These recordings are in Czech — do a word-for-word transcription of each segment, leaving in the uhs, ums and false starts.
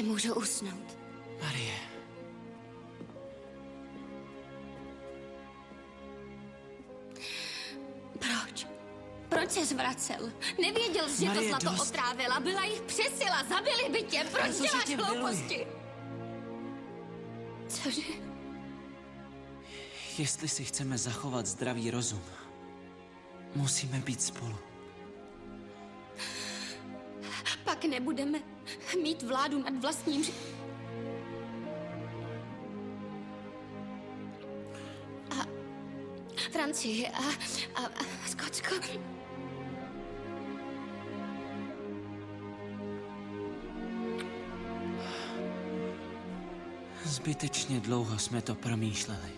nemůžu usnout. Marie. Proč? Proč se zvracel? Nevěděl, že Marie, to zlato dost. otrávila. Byla jich přesila, zabili by tě. Proč Protože děláš tě hlouposti? Cože? Jestli si chceme zachovat zdravý rozum, musíme být spolu. Pak nebudeme mít vládu nad vlastním ži... A Francii a, a, a Skotsko. Zbytečně dlouho jsme to promýšleli.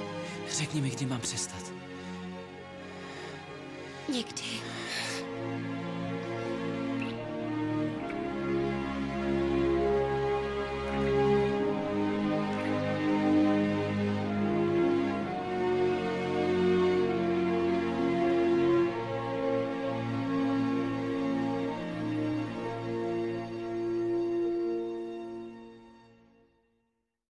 Řekni mi, kdy mám přestat. Nikdy.